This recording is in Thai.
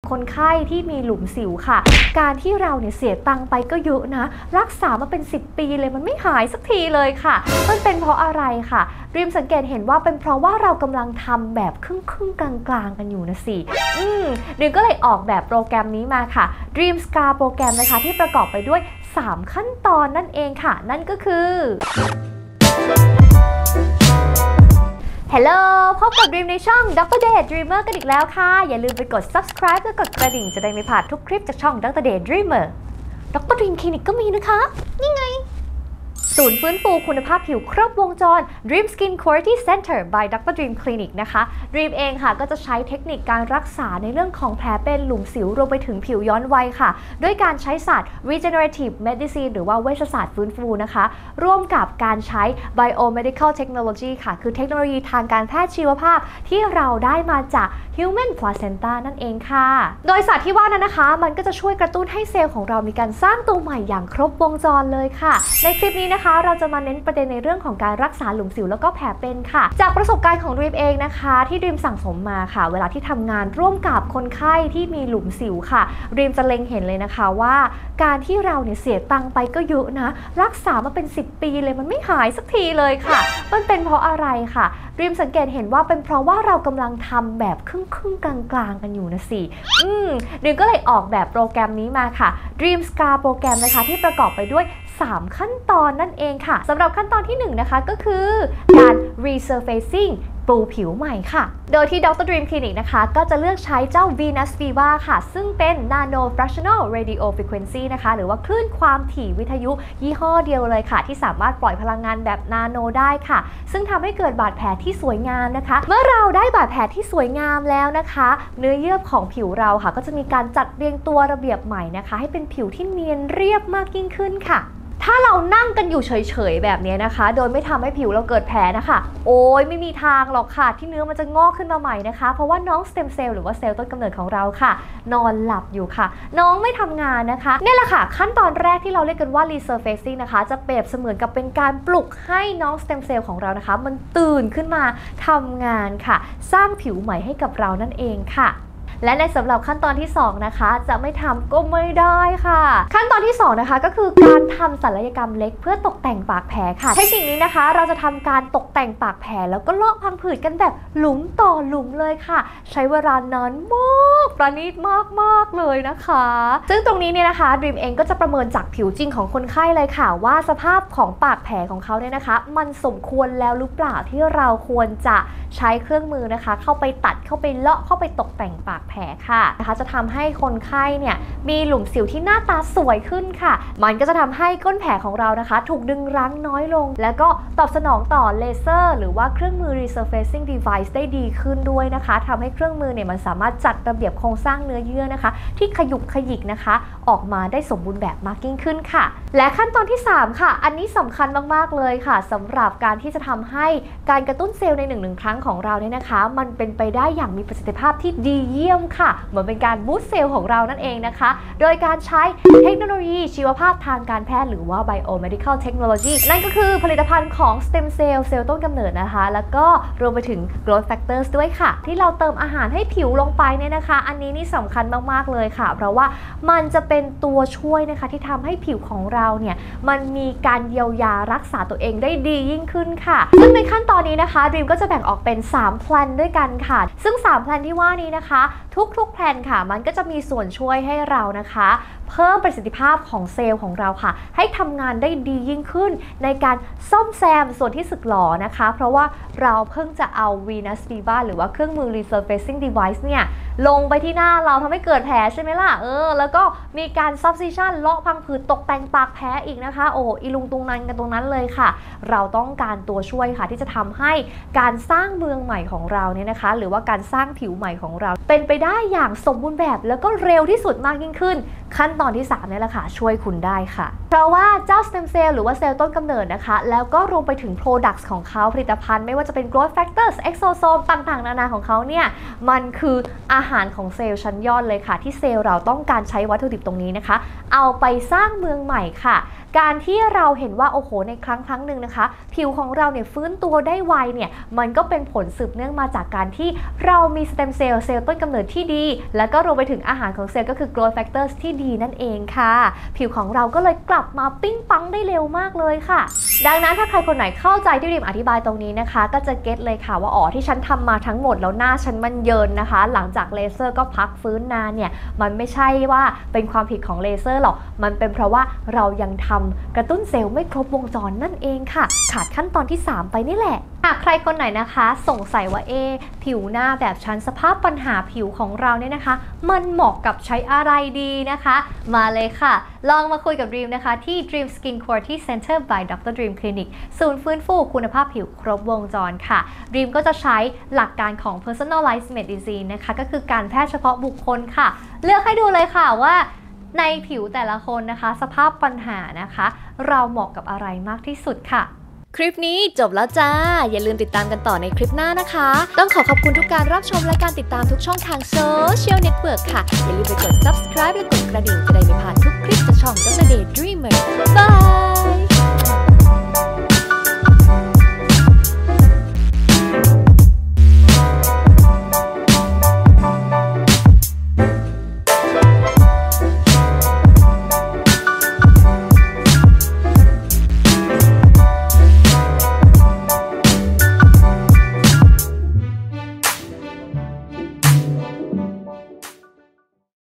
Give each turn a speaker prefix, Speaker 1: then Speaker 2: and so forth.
Speaker 1: คนไข้ที่มีหลุมสิวค่ะการที่เราเนี่ยเสียตังค์ไปก็เยอะนะรักษามาเป็น10 ปีเลยมันไม่หายสักทีเลยค่ะมันเป็นเพราะอะไรค่ะรีมสังเกตเห็นว่าเป็นเพราะว่าเรากำลังทำแบบครึ่งกลางกันอยู่นะสิรีมก็เลยออกแบบโปรแกรมนี้มาค่ะ Dream Scar โปรแกรมนะคะที่ประกอบไปด้วย3ขั้นตอนนั่นเองค่ะนั่นก็คือHello พบกับ Dream ในช่อง Dr. Day Dreamer กันอีกแล้วค่ะอย่าลืมไปกด subscribe และกดกระดิ่งจะได้ไม่พลาดทุกคลิปจากช่อง Dr. Day Dreamer Dr. Dream Clinic ก็มีนะคะนี่ไงศูนย์ฟื้นฟูคุณภาพผิวครบวงจร Dream Skin Quality Center by Dr. Dream Clinic นะคะ Dream เองค่ะก็จะใช้เทคนิคการรักษาในเรื่องของแผลเป็นหลุมสิวรวมไปถึงผิวย้อนวัยค่ะด้วยการใช้ศาสตร์ Regenerative Medicine หรือว่าเวชศาสตร์ฟื้นฟูนะคะร่วมกับการใช้ Biomedical Technology ค่ะคือเทคโนโลยีทางการแพทย์ชีวภาพที่เราได้มาจาก Human Placenta นั่นเองค่ะโดยศาสตร์ที่ว่านั้นนะคะมันก็จะช่วยกระตุ้นให้เซลล์ของเรามีการสร้างตัวใหม่อย่างครบวงจรเลยค่ะในคลิปนี้นะคะเราจะมาเน้นประเด็นในเรื่องของการรักษาหลุมสิวแล้วก็แผลเป็นค่ะจากประสบการณ์ของดรีมเองนะคะที่ดรีมสั่งสมมาค่ะเวลาที่ทำงานร่วมกับคนไข้ที่มีหลุมสิวค่ะดรีมจะเล็งเห็นเลยนะคะว่าการที่เราเนี่ยเสียตังค์ไปก็เยอะนะรักษามาเป็น10 ปีเลยมันไม่หายสักทีเลยค่ะมันเป็นเพราะอะไรค่ะดรีมสังเกตเห็นว่าเป็นเพราะว่าเรากำลังทำแบบครึ่งกลางกันอยู่นะสิดรีมก็เลยออกแบบโปรแกรมนี้มาค่ะ Dream Scar โปรแกรมนะคะที่ประกอบไปด้วย3ขั้นตอนนั่นเองค่ะสำหรับขั้นตอนที่1นะคะก็คือการ resurfacing ปูผิวใหม่ค่ะโดยที่ Dr. Dream Clinic นะคะก็จะเลือกใช้เจ้า Venus Viva ค่ะซึ่งเป็น Nano Fractional Radio Frequency นะคะหรือว่าคลื่นความถี่วิทยุยี่ห้อเดียวเลยค่ะที่สามารถปล่อยพลังงานแบบนาโนได้ค่ะซึ่งทำให้เกิดบาดแผลที่สวยงามนะคะเมื่อเราได้บาดแผลที่สวยงามแล้วนะคะเนื้อเยื่อของผิวเราค่ะก็จะมีการจัดเรียงตัวระเบียบใหม่นะคะให้เป็นผิวที่เนียนเรียบมากยิ่งขึ้นค่ะถ้าเรานั่งกันอยู่เฉยๆแบบนี้นะคะโดยไม่ทำให้ผิวเราเกิดแผลนะคะโอ้ยไม่มีทางหรอกค่ะที่เนื้อมันจะงอกขึ้นมาใหม่นะคะเพราะว่าน้องสเต็มเซลล์หรือว่าเซลล์ต้นกำเนิดของเราค่ะนอนหลับอยู่ค่ะน้องไม่ทำงานนะคะนี่แหละค่ะขั้นตอนแรกที่เราเรียกกันว่า resurfacing นะคะจะเปรียบเสมือนกับเป็นการปลุกให้น้องสเต็มเซลล์ของเรานะคะมันตื่นขึ้นมาทำงานค่ะสร้างผิวใหม่ให้กับเรานั่นเองค่ะและในสำหรับขั้นตอนที่2นะคะจะไม่ทำก็ไม่ได้ค่ะขั้นตอนที่2นะคะก็คือการทำศัลยกรรมเล็กเพื่อตกแต่งปากแผลค่ะเทคนิคนี้นะคะเราจะทำการตกแต่งปากแผลแล้วก็ลอกพังผืดกันแบบหลุมต่อหลุมเลยค่ะใช้เวลานานมากประณีตมากเลยนะคะซึ่งตรงนี้เนี่ยนะคะดรีมเองก็จะประเมินจากผิวจริงของคนไข้เลยค่ะว่าสภาพของปากแผลของเขาเนี่ยนะคะมันสมควรแล้วหรือเปล่าที่เราควรจะใช้เครื่องมือนะคะเข้าไปตัดเข้าไปเลาะเข้าไปตกแต่งปากแผลค่ะนะคะจะทำให้คนไข้เนี่ยมีหลุมสิวที่หน้าตาสวยขึ้นค่ะมันก็จะทำให้ก้นแผลของเรานะคะถูกดึงรั้งน้อยลงแล้วก็ตอบสนองต่อเลเซอร์หรือว่าเครื่องมือ resurfacing device ได้ดีขึ้นด้วยนะคะทำให้เครื่องมือเนี่ยมันสามารถจัดระเบียบโครงสร้างเนื้อเยื่อนะคะที่ขยุกขยิกนะคะออกมาได้สมบูรณ์แบบมากยิ่งขึ้นค่ะและขั้นตอนที่3ค่ะอันนี้สำคัญมากๆเลยค่ะสำหรับการที่จะทำให้การกระตุ้นเซลล์ในหนึ่งครั้งของเราเนี่ยนะคะมันเป็นไปได้อย่างมีประสิทธิภาพที่ดีเยี่ยมค่ะเหมือนเป็นการบูสต์เซลล์ของเรานั่นเองนะคะโดยการใช้เทคโนโลยีชีวภาพทางการแพทย์หรือว่า Biomedical Technology นั่นก็คือผลิตภัณฑ์ของ Stem Cell เซลล์ต้นกำเนิดนะคะแล้วก็รวมไปถึง Growth Factors ด้วยค่ะที่เราเติมอาหารให้ผิวลงไปเนี่ยนะคะอันนี้นี่สำคัญมากๆเลยค่ะเพราะว่ามันจะเป็นตัวช่วยนะคะที่ทำให้ผิวของเราเนี่ยมันมีการเยียวยารักษาตัวเองได้ดียิ่งขึ้นค่ะซึ่งในขั้นตอนนี้นะคะ Dream ก็จะแบ่งออกเป็น3 แพลนด้วยกันค่ะซึ่ง3 แพลนที่ว่านี้นะคะทุกๆแพลนค่ะมันก็จะมีส่วนช่วยให้เรานะคะเพิ่มประสิทธิภาพของเซลล์ของเราค่ะให้ทำงานได้ดียิ่งขึ้นในการซ่อมแซมส่วนที่สึกหรอนะคะเพราะว่าเราเพิ่งจะเอา Venus Viva หรือว่าเครื่องมือ resurfacing device เนี่ยลงไปที่หน้าเราทำให้เกิดแผลใช่ไหมล่ะแล้วก็มีการ subcision เลาะพังผืดตกแต่งปากแผลอีกนะคะโอ้อีลุงตุงนันกันตรงนั้นเลยค่ะเราต้องการตัวช่วยค่ะที่จะทำให้การสร้างเมืองใหม่ของเราเนี่ยนะคะหรือว่าการสร้างผิวใหม่ของเราเป็นไปได้อย่างสมบูรณ์แบบแล้วก็เร็วที่สุดมากยิ่งขึ้นขั้นตอนที่3เนี่ยแหละค่ะช่วยคุณได้ค่ะเพราะว่าเจ้า stem cell หรือว่าเซลล์ต้นกำเนิดนะคะแล้วก็รวมไปถึง products ของเขาผลิตภัณฑ์ไม่ว่าจะเป็น growth factors exosome ต่างๆนานาของเขาเนี่ยมันคืออาหารของเซลล์ชั้นยอดเลยค่ะที่เซลล์เราต้องการใช้วัตถุดิบตรงนี้นะคะเอาไปสร้างเมืองใหม่ค่ะการที่เราเห็นว่าโอ้โหในครั้งหนึ่งนะคะผิวของเราเนี่ยฟื้นตัวได้ไวเนี่ยมันก็เป็นผลสืบเนื่องมาจากการที่เรามีสเต็มเซลล์ต้นกำเนิดที่ดีแล้วก็รวมไปถึงอาหารของเซลล์ก็คือ growth factors ที่ดีนั่นเองค่ะผิวของเราก็เลยกลับมาปิ้งปังได้เร็วมากเลยค่ะดังนั้นถ้าใครคนไหนเข้าใจที่ริมอธิบายตรงนี้นะคะก็จะเก็ตเลยค่ะว่าอ๋อที่ฉันทำมาทั้งหมดแล้วหน้าฉันมันเยินนะคะหลังจากเลเซอร์ก็พักฟื้นนานเนี่ยมันไม่ใช่ว่าเป็นความผิดของเลเซอร์หรอกมันเป็นเพราะว่าเรายังทำกระตุ้นเซลล์ไม่ครบวงจรนั่นเองค่ะขาดขั้นตอนที่3ไปนี่แหละหากใครคนไหนนะคะสงสัยว่าผิวหน้าแบบฉันสภาพปัญหาผิวของเราเนี่ยนะคะมันเหมาะกับใช้อะไรดีนะคะมาเลยค่ะลองมาคุยกับ Dream นะคะที่ Dream Skin Quality Center by Dr. Dream Clinic ศูนย์ฟื้นฟูคุณภาพผิวครบวงจรค่ะ Dream ก็จะใช้หลักการของ Personalized Medicine นะคะก็คือการแพทย์เฉพาะบุคคลค่ะเลือกให้ดูเลยค่ะว่าในผิวแต่ละคนนะคะสภาพปัญหานะคะเราเหมาะกับอะไรมากที่สุดค่ะคลิปนี้จบแล้วจ้าอย่าลืมติดตามกันต่อในคลิปหน้านะคะต้องขอบคุณทุกการรับชมและการติดตามทุกช่องทางโซเชียลเน็ตเวิร์กค่ะอย่าลืมไปกด subscribe และกดกระดิ่งจะได้ไม่พลาดทุกคลิปจากช่อง Dr. Daydreamer บาย